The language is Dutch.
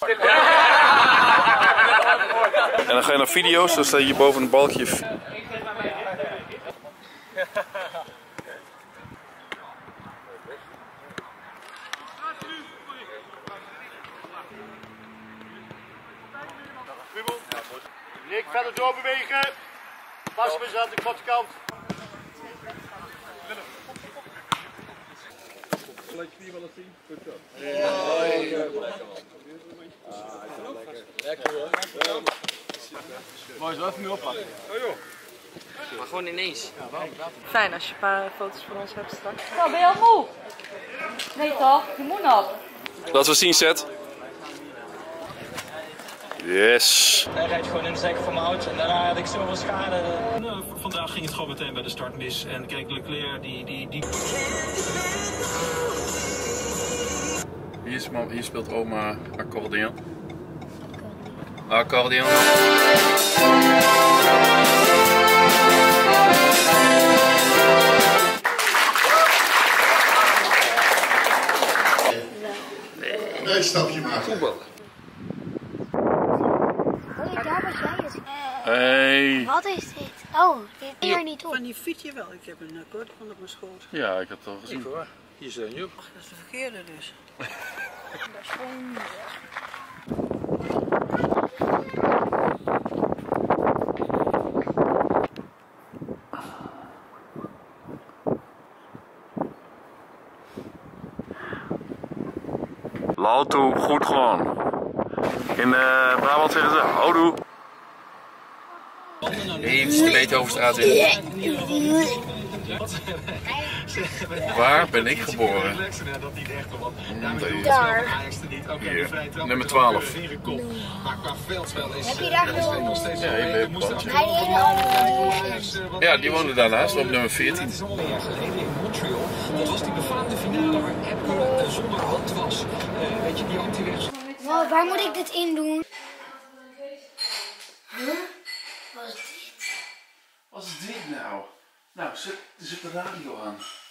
En dan ga je naar video's, dan sta je hier boven een balkje. Nick, verder doorbewegen. Pas hem eens aan de korte kant. Laat je die wel eens zien? Goed zo. Lekker hoor. Mooi, zo even nu oppakken. Oh joh. Maar gewoon ineens. Fijn als je een paar foto's van ons hebt straks. Nou, ben je al moe? Nee toch? Je moet nog. Laten we zien, Seth. Yes. Hij rijdt gewoon in de zak van mijn auto en daarna had ik zoveel schade. Vandaag ging het gewoon meteen bij de start mis. En kijk, Leclerc die... Hier speelt oma accordeon. Accordeon. Nee, stapje maar. Voetballen. Daar was jij het. Hey. Wat is dit? Oh, dit hier niet op. Van die fietsje wel. Ik heb een kortband op mijn schoot. Ja, ik had het al gezien. Hier zijn je op. Dat is de verkeerde dus. Dat is gewoon... Lauto, goed gewoon. In Brabant zeggen ze houdoe. Even een beetje over straat in. Waar ben ik geboren? Daar. Hier, nummer 12. Heb je daar gewoon... Ja, hier ben ik. Hij die hele andere... Ja, die woonde daarnaast op nummer 14. Dat was die befaamde finale waar Epke zonder hand was. Weet je, die anti-rechts. Wow, waar moet ik dit in doen? Huh? Wat is dit? Wat is dit nou? Nou, zet de radio aan.